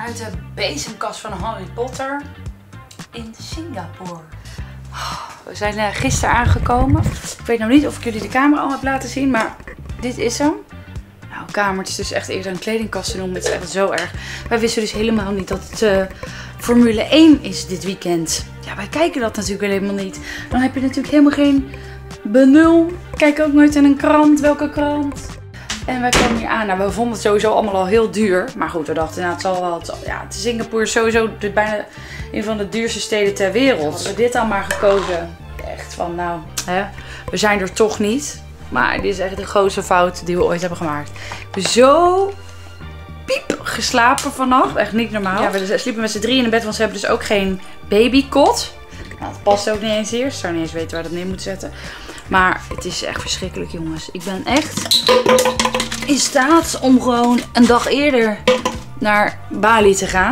uit de bezemkast van Harry Potter in Singapore. We zijn gisteren aangekomen. Ik weet nou niet of ik jullie de kamer al heb laten zien, maar dit is hem. Nou, een kamer, het is dus echt eerder een kledingkast te noemen. Het is echt zo erg. Wij wisten dus helemaal niet dat het Formule 1 is dit weekend. Ja, wij kijken dat natuurlijk helemaal niet. Dan heb je natuurlijk helemaal geen benul. Kijk ook nooit in een krant. Welke krant? En wij kwamen hier aan. Nou, we vonden het sowieso allemaal al heel duur. Maar goed, we dachten, nou, het zal wel. Ja, Singapore is sowieso bijna een van de duurste steden ter wereld. We hebben dit dan maar gekozen. Echt van, nou, hè, we zijn er toch niet. Maar dit is echt de grootste fout die we ooit hebben gemaakt. Ik ben zo piep geslapen vannacht. Echt niet normaal. Ja, we sliepen met z'n drieën in de bed, want ze hebben dus ook geen babykot. Nou, dat past ook niet eens hier. Ik zou niet eens weten waar dat neer moet zetten. Maar het is echt verschrikkelijk, jongens. Ik ben echt in staat om gewoon een dag eerder naar Bali te gaan.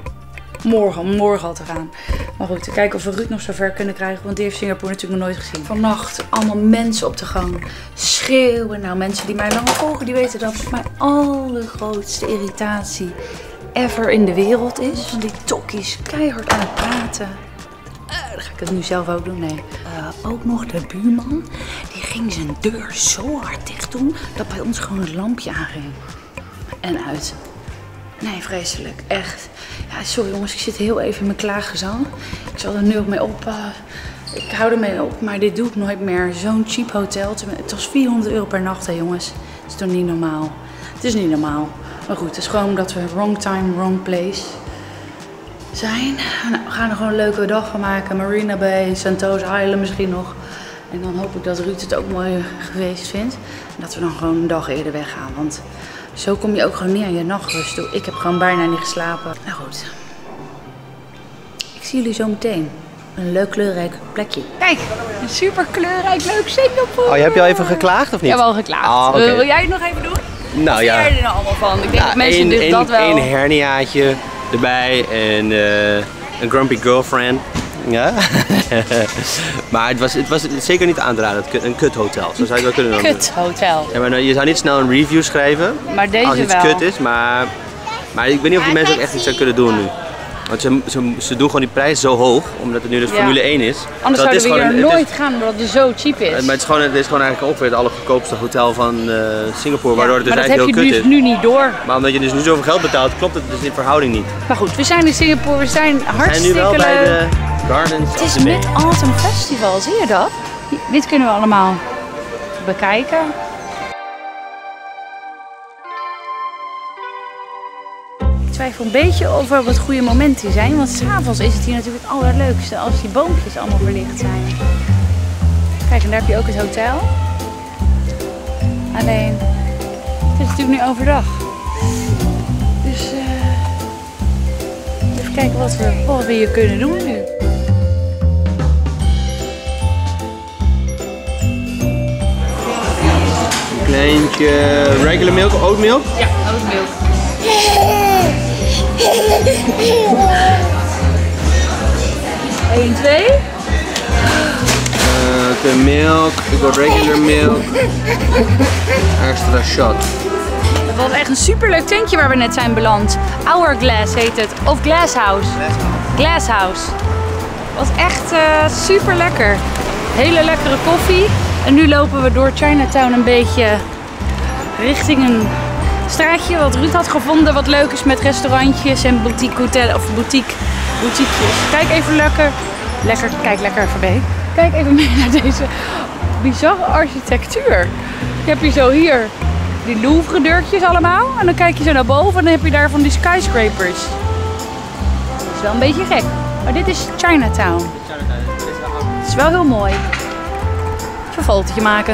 Om morgen al te gaan. Maar goed, te kijken of we Ruud nog zo ver kunnen krijgen. Want die heeft Singapore natuurlijk nog nooit gezien. Vannacht allemaal mensen op de gang. Schreeuwen. Nou, mensen die mij langer volgen, die weten dat het mijn allergrootste irritatie ever in de wereld is. Van die tokkies keihard aan het praten. Dan ga ik het nu zelf ook doen. Nee. Ook nog de buurman. Die ging zijn deur zo hard dicht doen dat bij ons gewoon het lampje aanging. En uit. Nee, vreselijk. Echt. Ja, sorry jongens, ik zit heel even in mijn klaaggezang. Ik zal er nu ook mee op. Ik hou ermee op, maar dit doe ik nooit meer. Zo'n cheap hotel. Het was €400 per nacht, hè jongens. Dat is toch niet normaal? Het is niet normaal. Maar goed, het is gewoon omdat we wrong time, wrong place zijn. Nou, we gaan er gewoon een leuke dag van maken. Marina Bay, Sentosa Island misschien nog. En dan hoop ik dat Ruud het ook mooi geweest vindt. En dat we dan gewoon een dag eerder weggaan. Want zo kom je ook gewoon niet aan je nachtrust toe. Ik heb gewoon bijna niet geslapen. Nou goed. Ik zie jullie zo meteen. Een leuk kleurrijk plekje. Kijk, een super kleurrijk leuk Singapore. Oh, heb je al even geklaagd of niet? Ik heb al geklaagd. Oh, okay. Wil jij het nog even doen? Nou ja. Wat vind jij er nou allemaal van? Ik denk dat mensen dus dat wel. Een herniaatje erbij en een grumpy girlfriend. Ja. Maar het was zeker niet aan te raden. Een kuthotel. Zo zou je het wel kunnen noemen. Kuthotel. Ja, maar je zou niet snel een review schrijven. Maar deze als iets wel. kut is, maar ik weet niet of die mensen ook echt iets zouden kunnen doen nu. Want ze doen gewoon die prijs zo hoog, omdat het nu de Formule 1 is. Anders zouden we hier nooit gaan, omdat het zo cheap is. Maar het is gewoon eigenlijk ongeveer het allergoedkoopste hotel van Singapore, waardoor het dus eigenlijk heel kut is. Maar dat heb je dus nu niet door. Maar omdat je dus nu zoveel geld betaalt, klopt het dus in verhouding niet. Maar goed, we zijn in Singapore, we zijn hartstikke leuk. We zijn nu wel bij de Gardens. Het is Mid-Autumn Festival, zie je dat? Dit kunnen we allemaal bekijken. Ik twijfel een beetje of we op het goede moment hier zijn, want s'avonds is het hier natuurlijk het allerleukste als die boompjes allemaal verlicht zijn. Kijk, en daar heb je ook het hotel. Alleen, het is natuurlijk nu overdag. Dus even kijken wat we hier kunnen doen nu. Een kleintje regular milk, oat milk? Ja, oat milk. Eén, twee. De milk, ik wil regular milk. Extra shot. Het was echt een superleuk tentje waar we net zijn beland. Hourglass heet het. Of Glasshouse. Glasshouse. Het was echt super lekker. Hele lekkere koffie. En nu lopen we door Chinatown een beetje richting een straatje wat Ruud had gevonden. Wat leuk is met restaurantjes en boutique hotel of boutiquejes. Kijk even kijk lekker voorbij. Kijk even mee naar deze bizarre architectuur. Je hebt hier zo hier die Louvre deurtjes allemaal. En dan kijk je zo naar boven en dan heb je daar van die skyscrapers. Dat is wel een beetje gek. Maar dit is Chinatown. Het is wel heel mooi. Even een fotootje maken.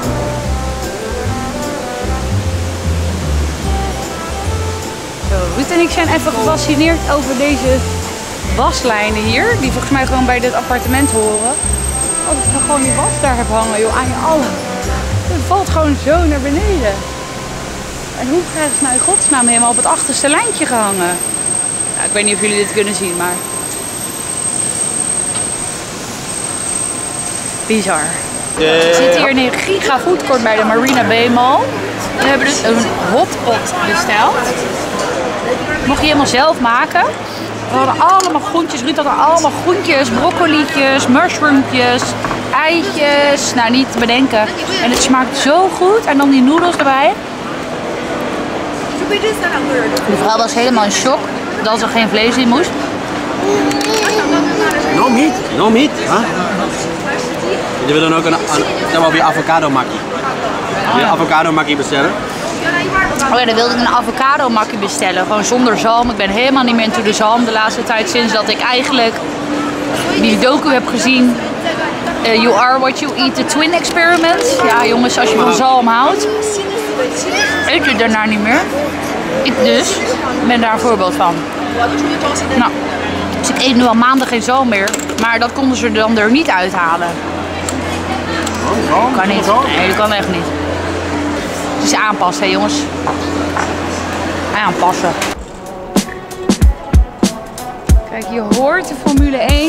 Zo, Ruud en ik zijn even gefascineerd over deze waslijnen hier. Die volgens mij gewoon bij dit appartement horen. Als ik nou gewoon die was daar heb hangen, joh, aan je allen. Het valt gewoon zo naar beneden. En hoe krijgen ze nou in godsnaam helemaal op het achterste lijntje gehangen? Nou, ik weet niet of jullie dit kunnen zien, maar bizar. We zitten hier in een giga foodcourt bij de Marina Bay Mall. We hebben dus een hotpot besteld. Mocht je helemaal zelf maken. We hadden allemaal groentjes. Ruud had er allemaal groentjes, broccolietjes, mushroompjes, eitjes. Nou, niet te bedenken. En het smaakt zo goed. En dan die noedels erbij. De vrouw was helemaal in shock dat er geen vlees in moest. No meat, no meat. Huh? Je wil dan ook een avocado makkie. Wil je avocado makkie bestellen? Oh ja, dan wilde ik een avocado makkie bestellen. Gewoon zonder zalm. Ik ben helemaal niet meer into de zalm de laatste tijd. Sinds dat ik eigenlijk die docu heb gezien. You are what you eat, the twin experiment. Ja jongens, als je van zalm houdt, eet je daarna niet meer. Ik dus ben daar een voorbeeld van. Nou, dus ik eet nu al maanden geen zalm meer. Maar dat konden ze dan er niet uithalen. Kan niet. Nee, dat kan echt niet. Het is aanpassen, hè jongens. Aanpassen. Kijk, je hoort de Formule 1.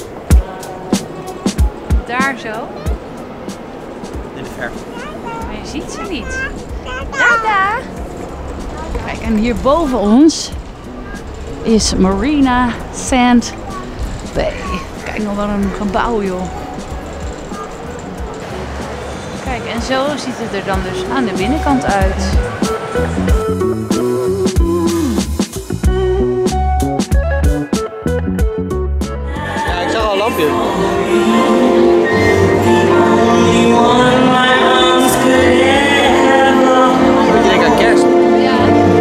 Daar zo. In de verte. Maar je ziet ze niet. Tada! Kijk, en hier boven ons is Marina Sand Bay. Kijk nog wel een gebouw, joh. Kijk, en zo ziet het er dan dus aan de binnenkant uit. Ja, ik zag al een lampje. Ik denk aan kerst. Ja.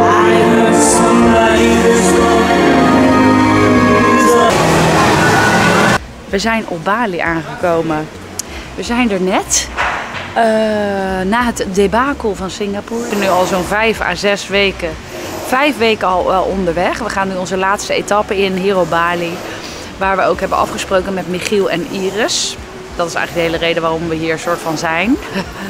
We zijn op Bali aangekomen. We zijn er net. Na het debakel van Singapore. We zijn nu al zo'n 5 à 6 weken. 5 weken al onderweg. We gaan nu onze laatste etappe in hier op Bali. Waar we ook hebben afgesproken met Michiel en Iris. Dat is eigenlijk de hele reden waarom we hier soort van zijn.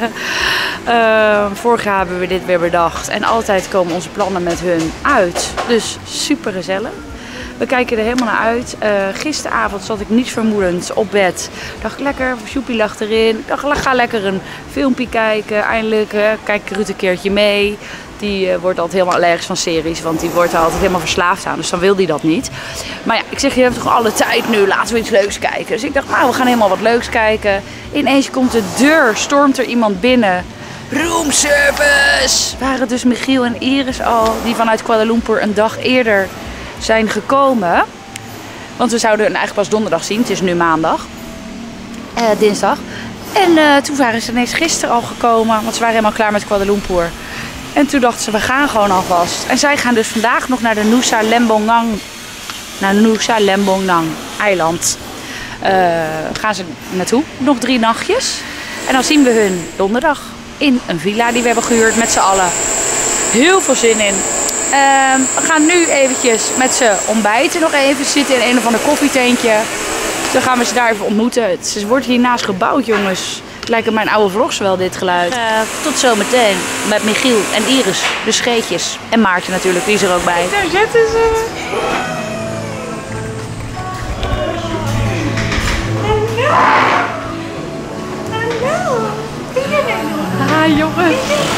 Vorig jaar hebben we dit weer bedacht. En altijd komen onze plannen met hun uit. Dus super gezellig. We kijken er helemaal naar uit. Gisteravond zat ik niets vermoedend op bed. Ik dacht lekker, Sjoepie lag erin. Ik dacht, ga lekker een filmpje kijken. Eindelijk kijk ik Ruud een keertje mee. Die wordt altijd helemaal allergisch van series. Want die wordt er altijd helemaal verslaafd aan. Dus dan wil hij dat niet. Maar ja, ik zeg, je hebt toch alle tijd nu. Laten we iets leuks kijken. Dus ik dacht, nou, we gaan helemaal wat leuks kijken. Ineens komt de deur. Stormt er iemand binnen. Roomservice! Waren dus Michiel en Iris al. Die vanuit Kuala Lumpur een dag eerder zijn gekomen. Want we zouden hen eigenlijk pas donderdag zien. Het is nu maandag. Dinsdag. En toen waren ze ineens gisteren al gekomen. Want ze waren helemaal klaar met Kuala Lumpur. En toen dachten ze, we gaan gewoon alvast. En zij gaan dus vandaag nog naar de Nusa Lembongnang eiland. Gaan ze naartoe. Nog 3 nachtjes. En dan zien we hun donderdag. In een villa die we hebben gehuurd met z'n allen. Heel veel zin in. We gaan nu eventjes met ze ontbijten. Nog even zitten in een of ander koffietentje. Dan gaan we ze daar even ontmoeten. Ze wordt hiernaast gebouwd, jongens. Het lijken mijn oude vlogs wel, dit geluid. Tot zometeen met Michiel en Iris, de scheetjes. En Maarten natuurlijk, die is er ook bij. Daar zitten ze. Ah, jongen.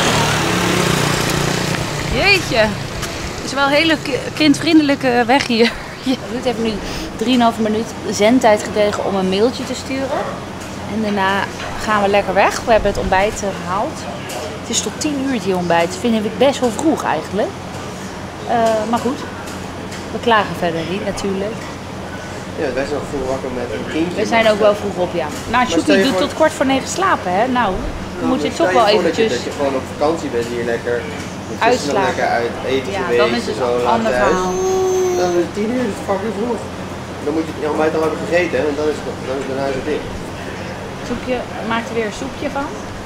Jeetje. Het is wel een hele kindvriendelijke weg hier. Ruud heeft nu 3,5 minuut zendtijd gekregen om een mailtje te sturen. En daarna gaan we lekker weg. We hebben het ontbijt gehaald. Het is tot 10 uur die ontbijt. Dat vind ik best wel vroeg eigenlijk. Maar goed, we klagen verder niet natuurlijk. Ja, wij zijn nog vroeg wakker met een kindje. We zijn ook wel vroeg op, ja. Nou, Sjoepie doet tot 15:15 slapen, hè. Nou, dan moet je toch wel eventjes... Dat je gewoon op vakantie bent hier lekker... Uitslapen. Lekker uit eten ja, geweest. Dan is het een ander verhaal. Dan is het 10 uur, dat is fucking vroeg. Dan moet je het ontbijt al hebben gegeten en dan is het dicht. Soepje, maak er weer een soepje van.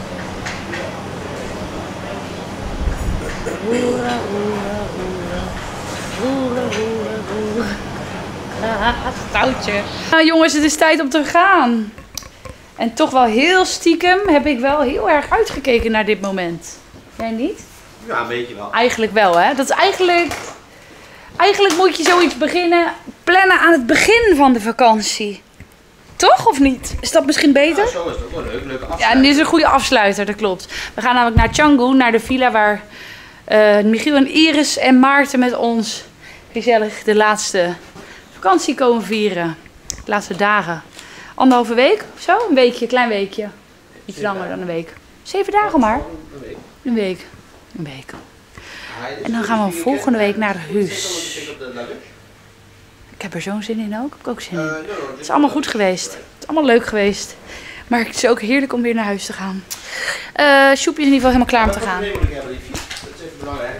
Hoera, hoera, hoera. Hoera, hoera, hoera. Stoutje. Nou jongens, het is tijd om te gaan. En toch wel heel stiekem heb ik wel heel erg uitgekeken naar dit moment. Jij niet? Ja, een beetje wel. Eigenlijk wel, hè. Dat is eigenlijk moet je zoiets plannen aan het begin van de vakantie. Toch of niet? Is dat misschien beter? Ja, zo is het ook wel leuk. Leuke afsluiting. Ja, en dit is een goede afsluiter, dat klopt. We gaan namelijk naar Canggu, naar de villa waar Michiel en Iris en Maarten met ons gezellig de laatste vakantie komen vieren. De laatste dagen. 1,5 week of zo? Een weekje, klein weekje. Iets langer dan een week. 7 dagen maar. Een week. Een week. En dan gaan we volgende week naar huis. Ik heb er zo'n zin in ook. Heb ik ook zin in. Het is allemaal goed geweest. Het is allemaal leuk geweest. Maar het is ook heerlijk om weer naar huis te gaan. Sjoepje is in ieder geval helemaal klaar om te gaan. Dat is even belangrijk.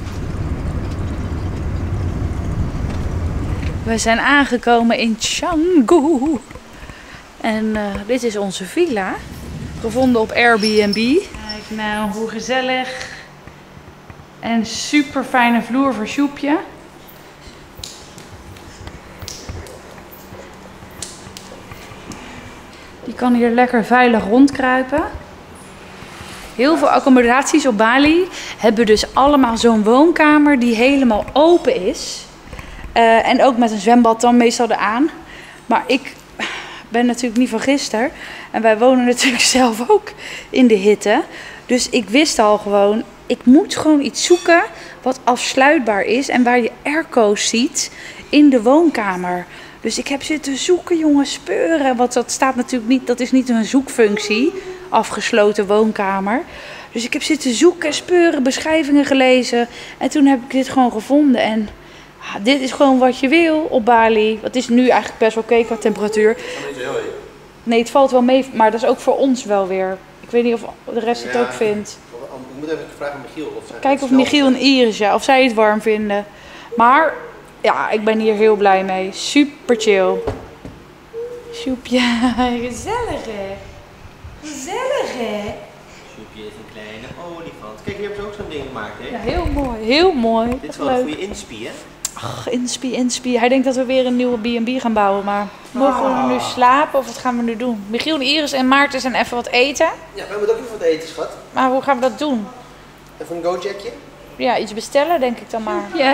We zijn aangekomen in Canggu. En dit is onze villa. Gevonden op Airbnb. Kijk nou hoe gezellig. En super fijne vloer voor Sjoepje. Die kan hier lekker veilig rondkruipen. Heel veel accommodaties op Bali hebben dus allemaal zo'n woonkamer die helemaal open is. En ook met een zwembad dan meestal eraan. Maar ik ben natuurlijk niet van gisteren. En wij wonen natuurlijk zelf ook in de hitte. Dus ik wist al gewoon, ik moet gewoon iets zoeken wat afsluitbaar is. En waar je airco's ziet in de woonkamer. Dus ik heb zitten zoeken, jongens, speuren. Want dat staat natuurlijk niet, dat is niet een zoekfunctie. Afgesloten woonkamer. Dus ik heb zitten zoeken, speuren, beschrijvingen gelezen. En toen heb ik dit gewoon gevonden. En dit is gewoon wat je wil op Bali. Het is nu eigenlijk best wel oké qua temperatuur. Nee, het valt wel mee, maar dat is ook voor ons wel weer. Ik weet niet of de rest het ook vindt. Ik moet even vragen aan Michiel. Kijk of Michiel en Iris, ja, of zij het warm vinden. Maar ja, ik ben hier heel blij mee. Super chill. Sjoepje, gezellig hè. Gezellig hè. Sjoepje is een kleine olifant. Kijk, hier hebben ze ook zo'n ding gemaakt, hè? Ja, heel mooi, heel mooi. Dit is wel een goede inspie, hè? Ach, inspie. Hij denkt dat we weer een nieuwe B&B gaan bouwen, maar mogen we nu slapen of wat gaan we nu doen? Michiel en Iris en Maarten zijn even wat eten. Ja, wij moeten ook even wat eten, schat. Maar hoe gaan we dat doen? Even een go-jackje. Ja, iets bestellen denk ik dan maar. Ja.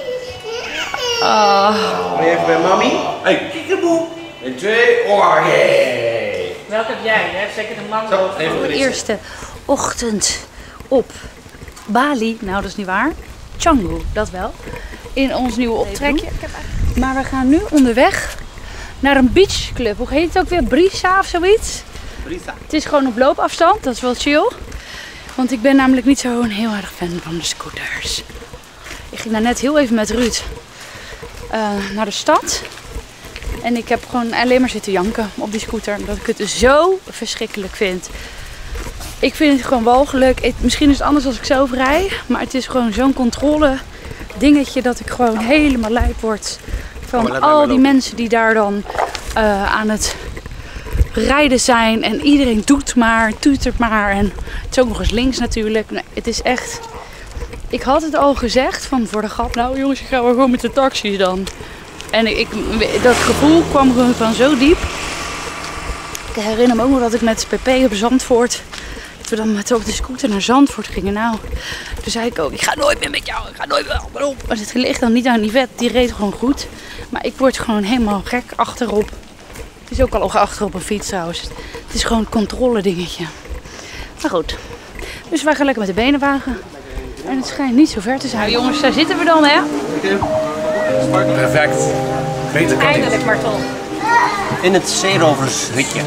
Oh. Ben je even bij mami? Hey, kiekeboe. En 2, oranje. Welke heb jij? Jij hebt zeker de mango. Zo, even de eerste ochtend op Bali. Nou, dat is niet waar. Canggu, dat wel. In ons nieuwe optrekje. Maar we gaan nu onderweg naar een beachclub. Hoe heet het ook weer? Brisa of zoiets? Brisa. Het is gewoon op loopafstand. Dat is wel chill. Want ik ben namelijk niet zo'n heel erg fan van de scooters. Ik ging daar net heel even met Ruud naar de stad. En ik heb gewoon alleen maar zitten janken op die scooter. Omdat ik het zo verschrikkelijk vind. Ik vind het gewoon walgelijk. Misschien is het anders als ik zelf rij. Maar het is gewoon zo'n controle dingetje dat ik gewoon helemaal lijp word. Van al die mensen die daar dan aan het rijden zijn. En iedereen doet maar, toetert maar. En het is ook nog eens links natuurlijk. Nee, het is echt... Ik had het al gezegd van voor de grap. Nou jongens, ik ga wel gewoon met de taxis dan. En dat gevoel kwam gewoon van zo diep. Ik herinner me ook nog dat ik met PP op Zandvoort... Dat we dan met op de scooter naar Zandvoort gingen. Nou, toen zei ik ook, ik ga nooit meer met jou. Ik ga nooit meer achterop. Maar het ligt dan niet aan die vet. Die reed gewoon goed. Maar ik word gewoon helemaal gek achterop. Het is ook al achter op een fiets trouwens. Het is gewoon een controle dingetje. Maar goed. Dus wij gaan lekker met de benen wagen. En het schijnt niet zo ver te zijn. Nou, jongens, daar zitten we dan hè. Perfect. Beter kan Eindelijk niet. maar toch. In het zeerovershutje.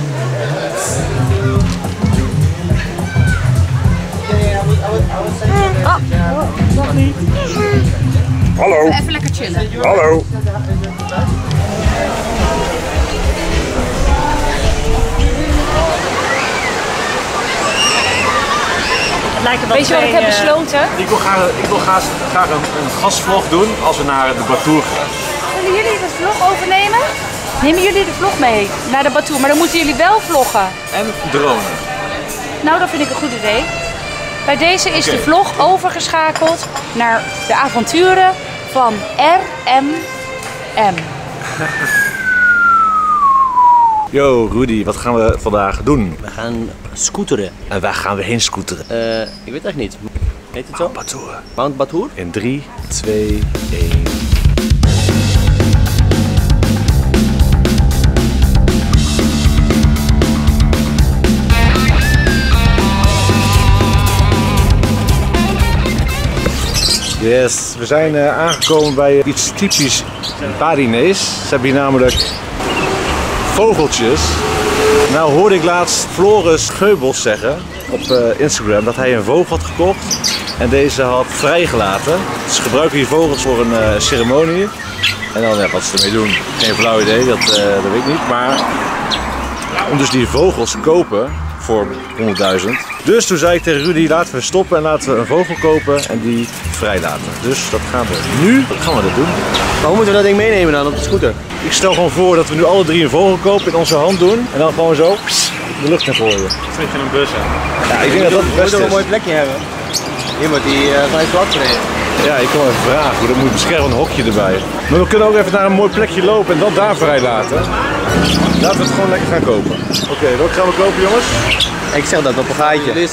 Nog niet. Hallo. Even lekker chillen. Hallo. Weet je wat ik heb besloten? Ik wil graag een gastvlog doen als we naar de Batour gaan. Willen jullie de vlog overnemen? Nemen jullie de vlog mee naar de Batour, maar dan moeten jullie wel vloggen. En dronen. Nou, dat vind ik een goed idee. Bij deze is de vlog overgeschakeld naar de avonturen van RMM. Yo Rudy, wat gaan we vandaag doen? We gaan scooteren. En waar gaan we heen scooteren? Ik weet echt niet. Heet het zo? Batour. Mount Batour? In 3, 2, 1. Yes, we zijn aangekomen bij iets typisch Barinees. Ze hebben hier namelijk vogeltjes. Nou hoorde ik laatst Floris Geubels zeggen op Instagram dat hij een vogel had gekocht en deze had vrijgelaten. Ze gebruiken die vogels voor een ceremonie. En dan wat ze ermee doen, geen flauw idee, dat weet ik niet. Maar om dus die vogels te kopen voor 100.000. Dus toen zei ik tegen Rudy, laten we stoppen en laten we een vogel kopen en die vrijlaten. Dus dat gaan we nu, gaan we dat doen. Maar hoe moeten we dat ding meenemen dan op de scooter? Ik stel gewoon voor dat we nu alle drie een vogel kopen, in onze hand doen en dan gewoon zo de lucht in gooien. Zit je in een bus hè? Ja, ik denk dat dat het beste We moeten is. een mooi plekje hebben. Iemand die gelijk plat gereden. Ja, ik kan even vragen, dan moet je beschermd een hokje erbij. Maar we kunnen ook even naar een mooi plekje lopen en dan daar vrijlaten. Laten we het gewoon lekker gaan kopen. Oké, welke gaan we kopen jongens? Ik zeg dat op een gaatje. Dit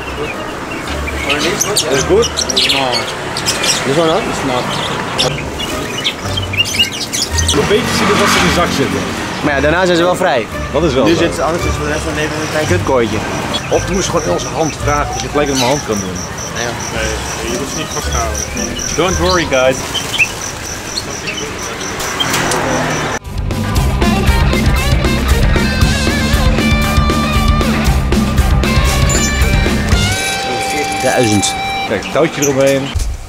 Is goed? is wel nat? Een beetje zien dat ze in de zak zitten. Maar ja, daarna zijn ze wel vrij. Dat is wel Nu zo. zitten ze anders voor de rest van het leven in een klein kutkooitje. Of dan moest je gewoon in onze hand vragen dat je gelijk in mijn hand kan doen. Nee, je moet ze niet vasthouden. Don't worry guys. Kijk, touwtje eromheen.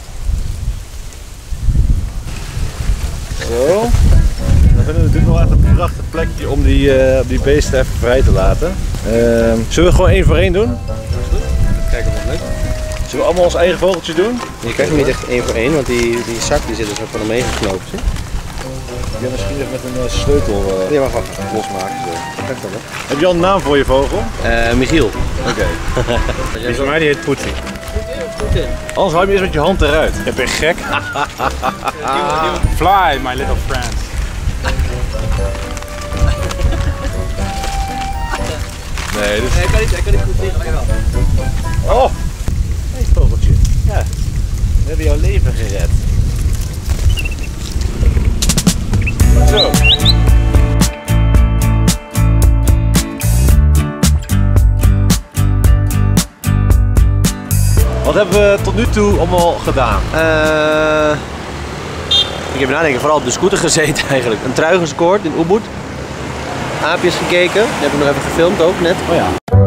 Zo. Dan vinden we dit nog echt een prachtig plekje om die beesten even vrij te laten. Zullen we gewoon één voor één doen? Kijken of het lukt. Zullen we allemaal ons eigen vogeltje doen? Je krijgt hem niet echt één voor één, want die zak die zit er zo van omheen geknoopt. Zie? Ja, misschien even met een sleutel Die mag gewoon losmaken. Zo. Kijk dan, hè. Heb je al een naam voor je vogel? Michiel. Oké. Die van mij die heet Poetie. Anders hou je eerst met je hand eruit. Je bent gek. Fly, my little friend. Nee, dus... Hij kan niet goed vliegen, maar wel. Oh! Hey vogeltje. Ja. We hebben jouw leven gered. Zo. Wat hebben we tot nu toe allemaal gedaan? Ik heb nadenken, vooral op de scooter gezeten eigenlijk. Een trui gescoord in Ubud. Aapjes gekeken, die heb ik nog even gefilmd ook net. Oh ja.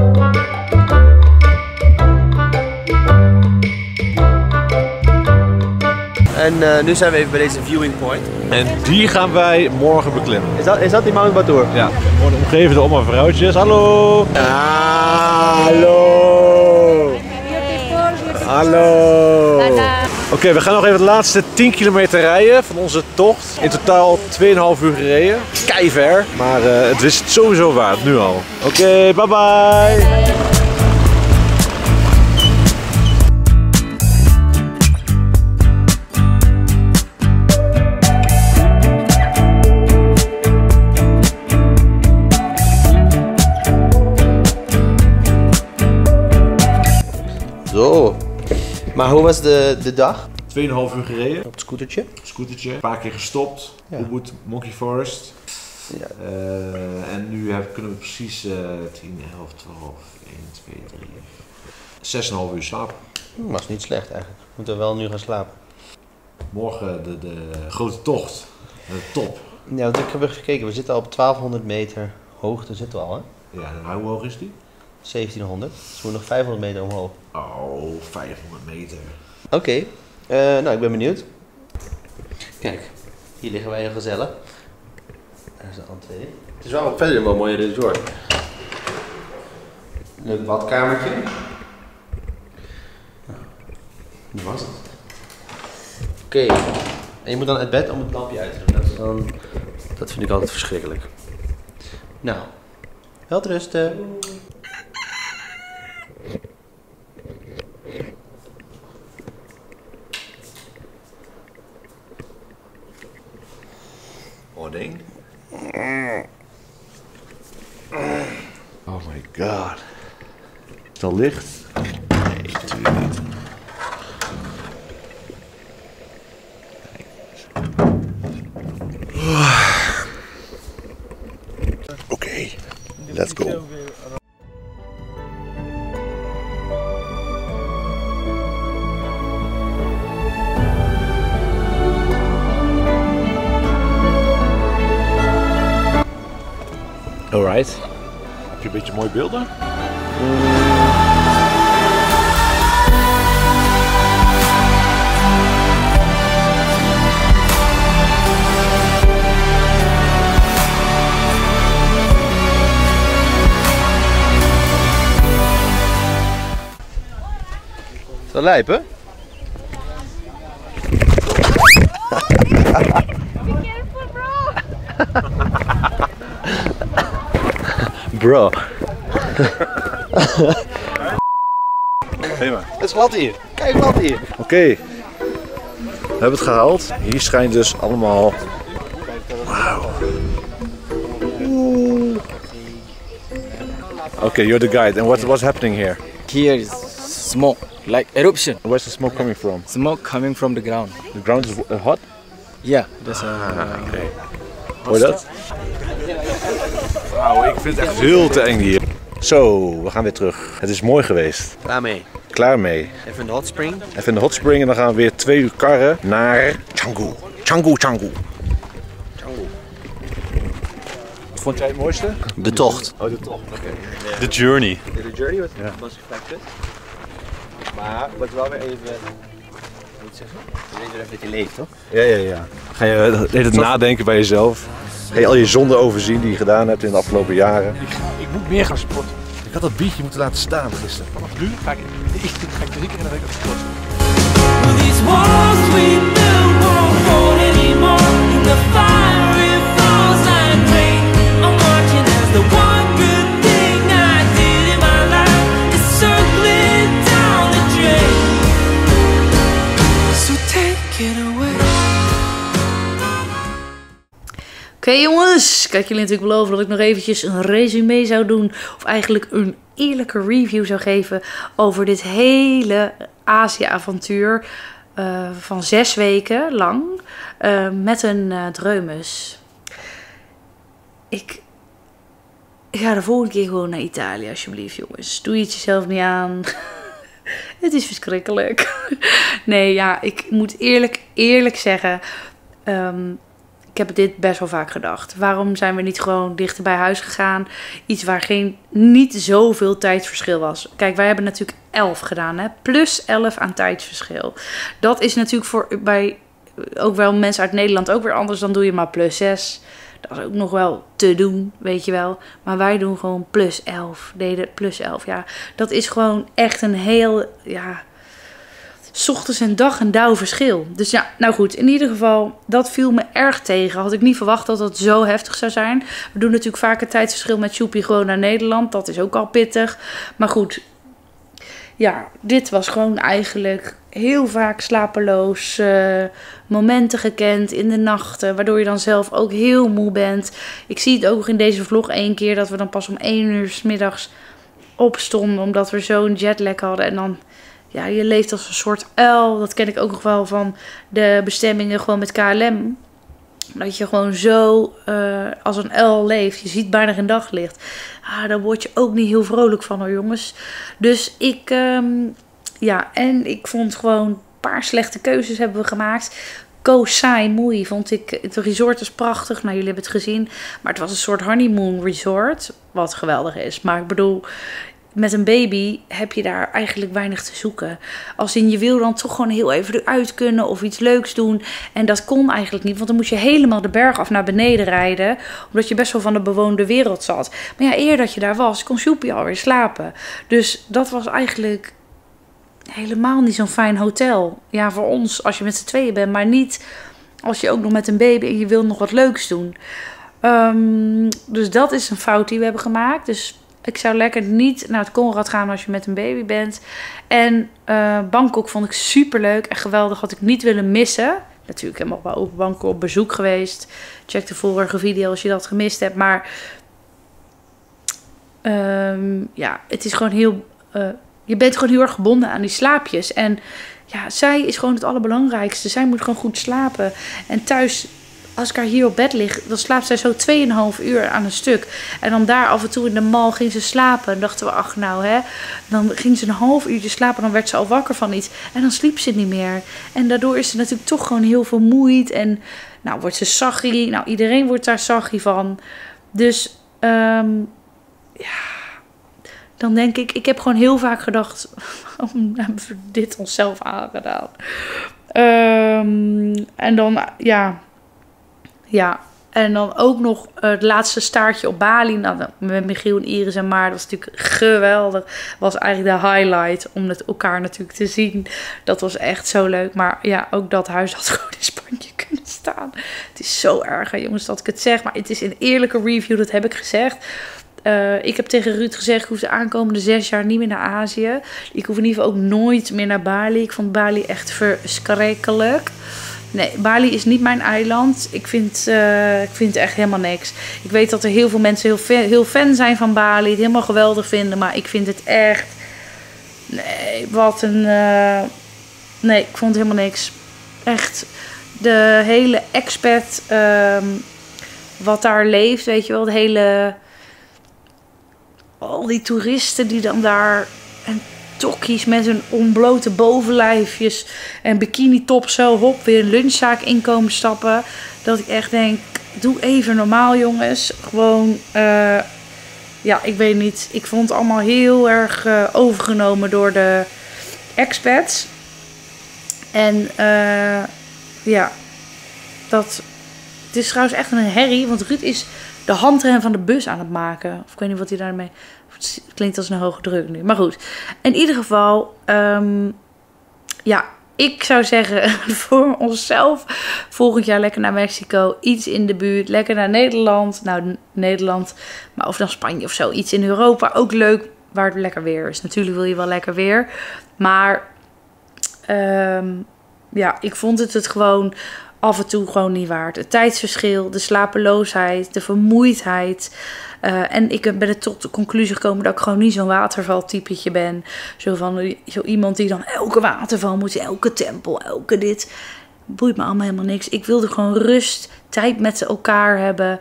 En nu zijn we even bij deze viewing point. En die gaan wij morgen beklimmen. Is dat die Mount Batur? Ja. We worden omgeven door allemaal vrouwtjes. Hallo! Hallo! Hallo! Oké, we gaan nog even de laatste 10 kilometer rijden van onze tocht. In totaal 2,5 uur gereden. Keiver, maar het is het sowieso waard, nu al. Oké, bye bye! Zo. Maar hoe was de dag? 2,5 uur gereden. Op het scootertje? Scootertje. Een paar keer gestopt. Ja. Ubud, Monkey Forest. Ja. En nu kunnen we precies 10, 11, 12, 1, 2, 3, 6,5 uur slapen. Was niet slecht eigenlijk. Moeten we wel nu gaan slapen. Morgen de grote tocht. De top. Ja, want ik heb even gekeken. We zitten al op 1200 meter hoogte zitten we al, hè? Ja, en hoe hoog is die? 1700. Dus we moeten nog 500 meter omhoog. Oh, 500 meter. Oké. Nou, ik ben benieuwd. Kijk, hier liggen wij heel gezellig. Daar is de entree. Het is wel verder wel een mooie resort. Leuk badkamertje. Nou, dat was het. Oké. En je moet dan uit bed om het lampje uit te doen. Dat vind ik altijd verschrikkelijk. Nou, welterusten. Morning. Oh my god. Is het al licht? Nee, natuurlijk niet. Oké, let's go. Alright. Heb je een beetje mooie beelden? Is dat lijp, hè? Bro. Hey man. Het is glad hier. Kijk glad hier. Oké. We hebben het gehaald. Hier schijnt dus allemaal... Wauw. Okay, you're the guide. And what's happening here? Here is smoke, like eruption. Where's the smoke coming from? Smoke coming from the ground. The ground is hot? Yeah, that's Okay. Hoor je dat? Wauw, ik vind het echt veel te eng hier. Zo, we gaan weer terug. Het is mooi geweest. Klaar mee. Klaar mee. Even in de hot spring. Even in de hot spring en dan gaan we weer 2 uur karren naar Canggu. Canggu. Wat vond jij het mooiste? De tocht. Oh, de tocht. Oké. The journey. De journey was reflected. Maar wordt wel weer even... Hoe moet ik zeggen? Je weet weer even dat je leeft, toch? Ja. Ga je de hele tijd nadenken bij jezelf. Ga je al je zonden overzien die je gedaan hebt in de afgelopen jaren. Ik moet meer gaan sporten. Ik had dat biertje moeten laten staan gisteren. Vanaf nu ga ik 3 keer in de week op sporten. These walls we built won't hold anymore. In the fire it falls like rain. I'm watching as the one good thing I did in my life is circling down the drain. So take it away. Oké jongens, kijk, jullie natuurlijk beloven dat ik nog eventjes een resume zou doen. Of eigenlijk een eerlijke review zou geven over dit hele Azië-avontuur van 6 weken lang met een dreumes. Ik ga de volgende keer gewoon naar Italië alsjeblieft jongens. Doe je het jezelf niet aan. Het is verschrikkelijk. Nee ja, ik moet eerlijk zeggen... ik heb dit best wel vaak gedacht. Waarom zijn we niet gewoon dichter bij huis gegaan? Iets waar niet zoveel tijdsverschil was. Kijk, wij hebben natuurlijk 11 gedaan. Hè? Plus 11 aan tijdsverschil. Dat is natuurlijk bij ook wel mensen uit Nederland ook weer anders. Dan doe je maar plus 6. Dat is ook nog wel te doen, weet je wel. Maar wij doen gewoon plus 11. Deden plus 11, ja. Dat is gewoon echt een heel... ja. 's ochtends en dag en dauw verschil. Dus ja, nou goed. In ieder geval, dat viel me erg tegen. Had ik niet verwacht dat dat zo heftig zou zijn. We doen natuurlijk vaak een tijdsverschil met Sjoepie gewoon naar Nederland. Dat is ook al pittig. Maar goed. Ja, dit was gewoon eigenlijk heel vaak slapeloos. Momenten gekend in de nachten. Waardoor je dan zelf ook heel moe bent. Ik zie het ook in deze vlog 1 keer. Dat we dan pas om 1 uur 's middags opstonden. Omdat we zo'n jetlag hadden. En dan... ja, je leeft als een soort uil. Dat ken ik ook nog wel van de bestemmingen gewoon met KLM. Dat je gewoon zo als een uil leeft. Je ziet bijna geen daglicht. Daar word je ook niet heel vrolijk van hoor jongens. Dus ik... ja, en ik vond gewoon een paar slechte keuzes hebben we gemaakt. Koh Samui vond ik... het resort is prachtig. Nou, jullie hebben het gezien. Maar het was een soort honeymoon resort. Wat geweldig is. Maar ik bedoel... met een baby heb je daar eigenlijk weinig te zoeken. Als in je wil dan toch gewoon heel even eruit kunnen of iets leuks doen. En dat kon eigenlijk niet, want dan moest je helemaal de berg af naar beneden rijden. Omdat je best wel van de bewoonde wereld zat. Maar ja, eer dat je daar was, kon Sjoepie alweer slapen. Dus dat was eigenlijk helemaal niet zo'n fijn hotel. Ja, voor ons als je met z'n tweeën bent, maar niet als je ook nog met een baby en je wil nog wat leuks doen. Dus dat is een fout die we hebben gemaakt. Dus... ik zou lekker niet naar het Conrad gaan als je met een baby bent. En Bangkok vond ik super leuk en geweldig. Had ik niet willen missen. Natuurlijk helemaal wel over Bangkok op bezoek geweest. Check de vorige video als je dat gemist hebt. Maar ja, het is gewoon heel... je bent gewoon heel erg gebonden aan die slaapjes. En ja, zij is gewoon het allerbelangrijkste. Zij moet gewoon goed slapen. En thuis... als ik haar hier op bed lig, dan slaapt zij zo 2,5 uur aan een stuk. En dan daar af en toe in de mal ging ze slapen. En dachten we, ach nou hè. Dan ging ze een half uurtje slapen. Dan werd ze al wakker van iets. En dan sliep ze niet meer. En daardoor is ze natuurlijk toch gewoon heel vermoeid. En nou wordt ze saggy. Nou, iedereen wordt daar saggy van. Dus Dan denk ik heb gewoon heel vaak gedacht, waarom hebben we dit onszelf aangedaan? En dan, en dan ook nog het laatste staartje op Bali. Nou, met Michiel en Iris en Maar, dat was natuurlijk geweldig. Was eigenlijk de highlight om het elkaar natuurlijk te zien. Dat was echt zo leuk. Maar ja, ook dat huis had gewoon in Spanje kunnen staan. Het is zo erg, hè, jongens, dat ik het zeg. Maar het is een eerlijke review, dat heb ik gezegd. Ik heb tegen Ruud gezegd, ik hoef de aankomende 6 jaar niet meer naar Azië. Ik hoef in ieder geval ook nooit meer naar Bali. Ik vond Bali echt verschrikkelijk. Nee, Bali is niet mijn eiland. Ik vind echt helemaal niks. Ik weet dat er heel veel mensen heel fan zijn van Bali. Het helemaal geweldig vinden. Maar ik vind het echt... Nee, wat een... Nee, ik vond het helemaal niks. Echt. De hele expat... wat daar leeft, weet je wel. De hele... Al die toeristen die dan daar... En tokkies met hun ontblote bovenlijfjes en bikini top zo, hop, weer een lunchzaak inkomen stappen. Dat ik echt denk, doe even normaal, jongens. Gewoon, ik weet niet. Ik vond het allemaal heel erg overgenomen door de expats. En het is trouwens echt een herrie, want Ruud is de handrem van de bus aan het maken. Of ik weet niet wat hij daarmee... Het klinkt als een hoge druk nu. Maar goed. In ieder geval. Ik zou zeggen. Voor onszelf. Volgend jaar lekker naar Mexico. Iets in de buurt. Lekker naar Nederland. Nou, Nederland. Maar of dan Spanje of zo. Iets in Europa. Ook leuk. Waar het lekker weer is. Natuurlijk wil je wel lekker weer. Maar. Ik vond het gewoon af en toe gewoon niet waard. Het tijdsverschil. De slapeloosheid. De vermoeidheid. En ik ben er tot de conclusie gekomen dat ik gewoon niet zo'n watervaltypetje ben. Zo iemand die dan elke waterval moet, elke tempel, elke dit. Boeit me allemaal helemaal niks. Ik wilde gewoon rust, tijd met elkaar hebben.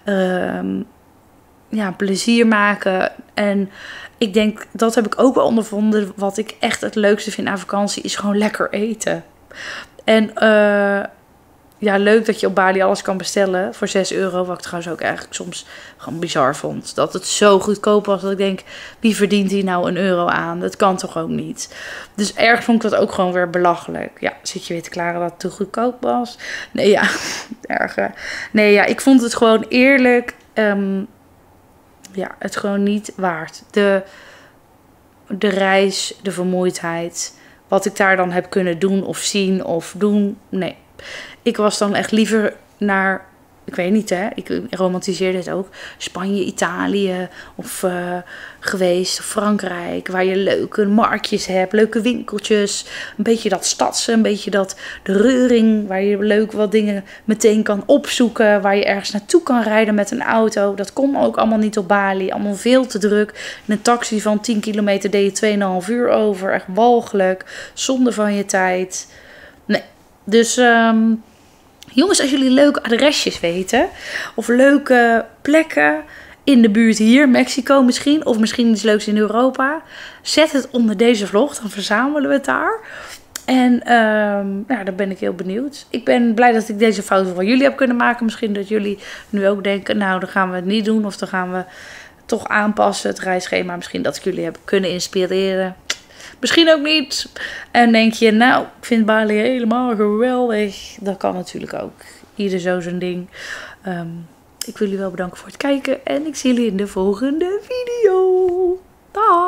Plezier maken. En ik denk, dat heb ik ook wel ondervonden. Wat ik echt het leukste vind aan vakantie is gewoon lekker eten. En... leuk dat je op Bali alles kan bestellen voor €6. Wat ik trouwens ook eigenlijk soms gewoon bizar vond. Dat het zo goedkoop was dat ik denk, wie verdient hier nou €1 aan? Dat kan toch ook niet? Dus erg vond ik dat ook gewoon weer belachelijk. Ja, zit je weer te klaren dat het te goedkoop was? Nee, ja, erger. Nee, ja, ik vond het gewoon eerlijk. Het gewoon niet waard. De reis, de vermoeidheid. Wat ik daar dan heb kunnen doen of zien of doen. Nee. Ik was dan echt liever naar, ik weet niet hè, ik romantiseerde het ook, Spanje, Italië of geweest, Frankrijk, waar je leuke marktjes hebt, leuke winkeltjes, een beetje dat stadse, een beetje dat de reuring, waar je leuk wat dingen meteen kan opzoeken, waar je ergens naartoe kan rijden met een auto. Dat kon ook allemaal niet op Bali, allemaal veel te druk. In een taxi van 10 kilometer deed je 2,5 uur over, echt walgelijk, zonde van je tijd. Nee. Dus jongens, als jullie leuke adresjes weten of leuke plekken in de buurt hier, Mexico misschien, of misschien iets leuks in Europa, zet het onder deze vlog, dan verzamelen we het daar. En daar ben ik heel benieuwd. Ik ben blij dat ik deze foto van jullie heb kunnen maken. Misschien dat jullie nu ook denken, nou dan gaan we het niet doen of dan gaan we toch aanpassen het reisschema. Misschien dat ik jullie heb kunnen inspireren. Misschien ook niet. En denk je, nou, ik vind Bali helemaal geweldig. Dat kan natuurlijk ook. Ieder zo zijn ding. Ik wil jullie wel bedanken voor het kijken. En ik zie jullie in de volgende video. Dag!